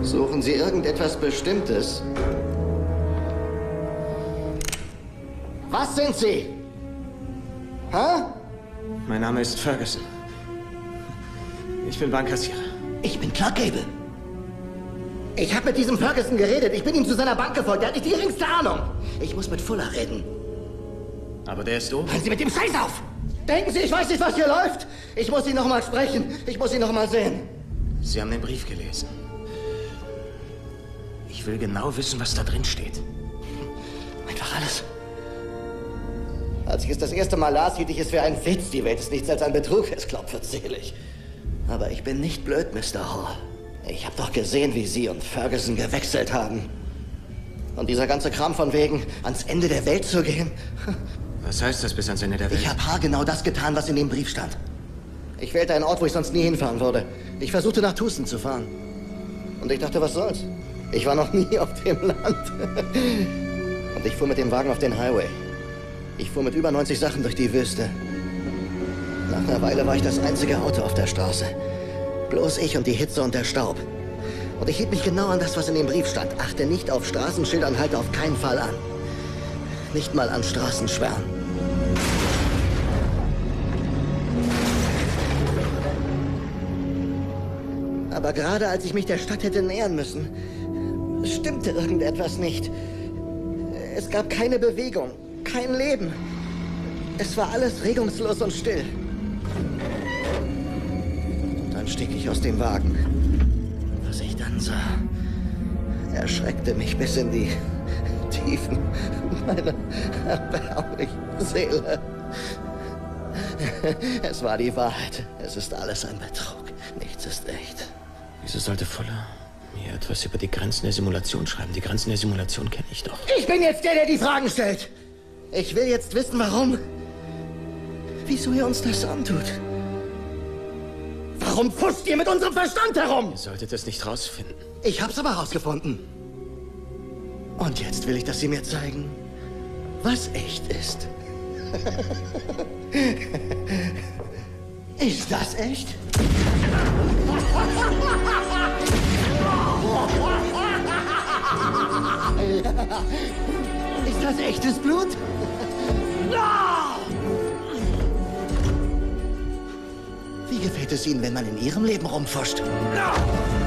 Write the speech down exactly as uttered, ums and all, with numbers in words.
Suchen Sie irgendetwas Bestimmtes? Was sind Sie? Hä? Mein Name ist Ferguson. Ich bin Bankkassierer. Ich bin Clark Gable. Ich habe mit diesem Ferguson geredet. Ich bin ihm zu seiner Bank gefolgt. Er hat nicht die geringste Ahnung. Ich muss mit Fuller reden. Aber der ist doof. Hören Sie mit dem Scheiß auf! Denken Sie, ich weiß nicht, was hier läuft? Ich muss ihn noch mal sprechen. Ich muss ihn noch mal sehen. Sie haben den Brief gelesen. Ich will genau wissen, was da drin steht. Einfach alles. Als ich es das erste Mal las, hielt ich es für einen Witz. Die Welt ist nichts als ein Betrug. Es glaubt verzählig. Aber ich bin nicht blöd, Mister Hall. Ich habe doch gesehen, wie Sie und Ferguson gewechselt haben. Und dieser ganze Kram von wegen, ans Ende der Welt zu gehen. Was heißt das bis ans Ende der Welt? Ich habe haargenau das getan, was in dem Brief stand. Ich wählte einen Ort, wo ich sonst nie hinfahren würde. Ich versuchte nach Tucson zu fahren. Und ich dachte, was soll's? Ich war noch nie auf dem Land. Und ich fuhr mit dem Wagen auf den Highway. Ich fuhr mit über neunzig Sachen durch die Wüste. Nach einer Weile war ich das einzige Auto auf der Straße. Bloß ich und die Hitze und der Staub. Und ich hielt mich genau an das, was in dem Brief stand. Achte nicht auf Straßenschilder und halte auf keinen Fall an. Nicht mal an Straßensperren. Aber gerade als ich mich der Stadt hätte nähern müssen, stimmte irgendetwas nicht. Es gab keine Bewegung, kein Leben. Es war alles regungslos und still. Und dann stieg ich aus dem Wagen. Was ich dann sah, erschreckte mich bis in die Tiefen meiner erbärmlichen Seele. Es war die Wahrheit. Es ist alles ein Betrug. Nichts ist echt. Wieso sollte Fuller mir etwas über die Grenzen der Simulation schreiben? Die Grenzen der Simulation kenne ich doch. Ich bin jetzt der, der die Fragen stellt. Ich will jetzt wissen, warum. Wieso ihr uns das antut. Warum pfuscht ihr mit unserem Verstand herum? Ihr solltet es nicht rausfinden. Ich hab's aber rausgefunden. Und jetzt will ich, dass Sie mir zeigen, was echt ist. Ist das echt? Ist das echtes Blut? Wie gefällt es Ihnen, wenn man in Ihrem Leben rumfuscht?